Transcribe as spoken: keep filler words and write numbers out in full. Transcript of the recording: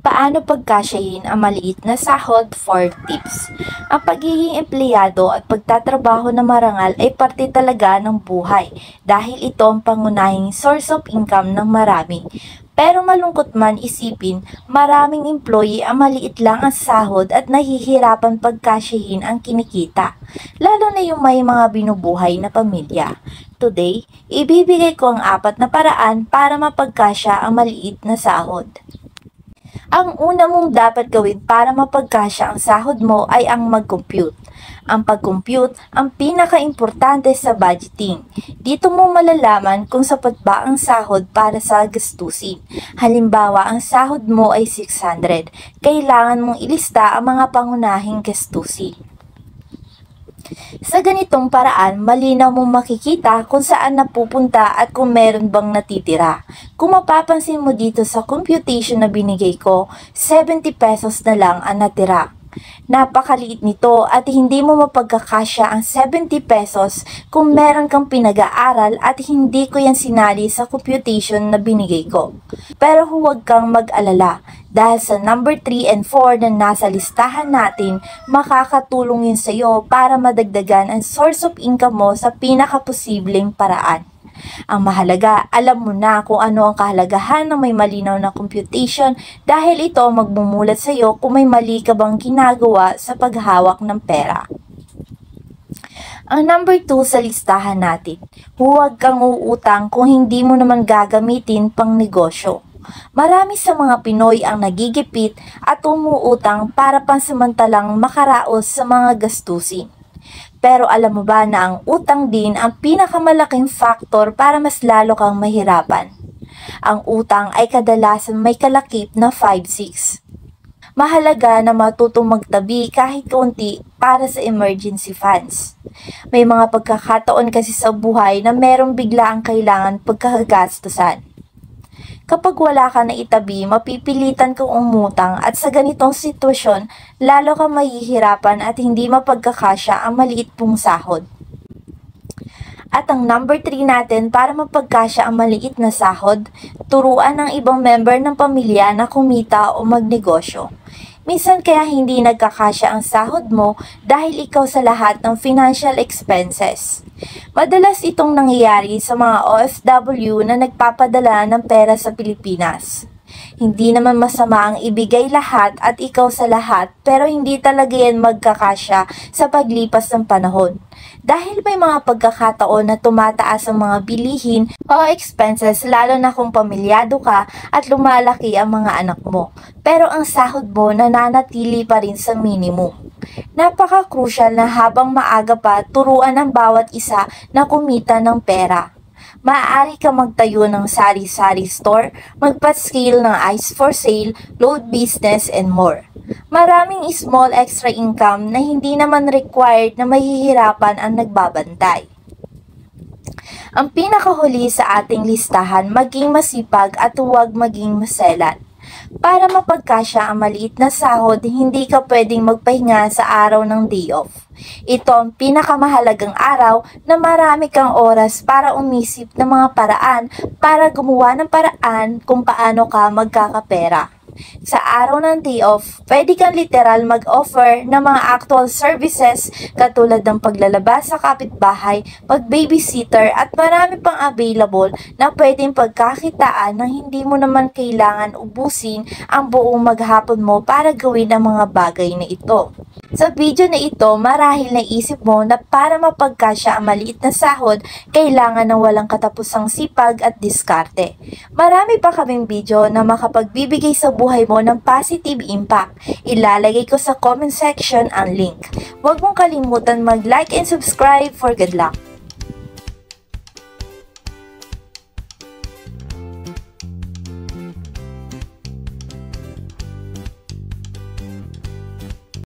Paano pagkasyahin ang maliit na sahod? For tips. Ang pagiging empleyado at pagtatrabaho na marangal ay parte talaga ng buhay dahil ito ang pangunahing source of income ng marami. Pero malungkot man isipin, maraming employee ang maliit lang ang sahod at nahihirapan pagkasyahin ang kinikita, lalo na yung may mga binubuhay na pamilya. Today, ibibigay ko ang apat na paraan para mapagkasya ang maliit na sahod. Ang una mong dapat gawin para mapagkasya ang sahod mo ay ang mag-compute. Ang pag-compute ang pinaka-importante sa budgeting. Dito mo malalaman kung sapat ba ang sahod para sa gastusin. Halimbawa, ang sahod mo ay six hundred. Kailangan mong ilista ang mga pangunahing gastusin. Sa ganitong paraan, malinaw mong makikita kung saan napupunta at kung meron bang natitira. Kung mapapansin mo dito sa computation na binigay ko, seventy pesos na lang ang natira. Napakaliit nito at hindi mo mapagkakasya ang seventy pesos kung meron kang pinag-aaral at hindi ko yan sinali sa computation na binigay ko. Pero huwag kang mag-alala dahil sa number three and four na nasa listahan natin, makakatulong yun sa iyo para madagdagan ang source of income mo sa pinakaposibleng paraan. Ang mahalaga, alam mo na kung ano ang kahalagahan ng may malinaw na computation dahil ito ang magmumulat sa iyo kung may mali ka bang ginagawa sa paghawak ng pera. Ang number two sa listahan natin, huwag kang uutang kung hindi mo naman gagamitin pang negosyo. Marami sa mga Pinoy ang nagigipit at umuutang para pansamantalang makaraos sa mga gastusin. Pero alam mo ba na ang utang din ang pinakamalaking faktor para mas lalo kang mahirapan? Ang utang ay kadalasan may kalakip na five six. Mahalaga na matutong magtabi kahit konti para sa emergency funds. May mga pagkakataon kasi sa buhay na merong bigla ang kailangan pagkakagastusan. Kapag wala ka na itabi, mapipilitan kang umutang at sa ganitong sitwasyon, lalo kang mahihirapan at hindi mapagkakasya ang maliit pong sahod. At ang number three natin para mapagkasya ang maliit na sahod, turuan ng ibang member ng pamilya na kumita o magnegosyo. Minsan kaya hindi nagkakasya ang sahod mo dahil ikaw sa lahat ng financial expenses. Madalas itong nangyayari sa mga O F W na nagpapadala ng pera sa Pilipinas. Hindi naman masama ang ibigay lahat at ikaw sa lahat pero hindi talaga yan magkakasya sa paglipas ng panahon. Dahil may mga pagkakataon na tumataas ang mga bilihin o expenses lalo na kung pamilyado ka at lumalaki ang mga anak mo. Pero ang sahod mo nananatili pa rin sa minimum. Napaka-crucial na habang maaga pa turuan ang bawat isa na kumita ng pera. Maaari ka magtayo ng sari-sari store, magpa-scale ng ice for sale, load business, and more. Maraming small extra income na hindi naman required na mahihirapan ang nagbabantay. Ang pinakahuli sa ating listahan, maging masipag at huwag maging maselan. Para mapagkasya ang maliit na sahod, hindi ka pwedeng magpahinga sa araw ng day off. Ito ang pinakamahalagang araw na marami kang oras para umisip ng mga paraan para gumawa ng paraan kung paano ka magkakapera. Sa araw ng day off, pwede kang literal mag-offer ng mga actual services katulad ng paglalabas sa kapitbahay, pag-babysitter at marami pang available na pwedeng pagkakitaan nang hindi mo naman kailangan ubusin ang buong maghapon mo para gawin ang mga bagay na ito. Sa video na ito, marahil naisip mo na para mapagkasya ang maliit na sahod, kailangan ng walang katapusang sipag at diskarte. Marami pa kaming video na makapagbibigay sa buhay mo ng positive impact. Ilalagay ko sa comment section ang link. Huwag mong kalimutan mag-like and subscribe for good luck.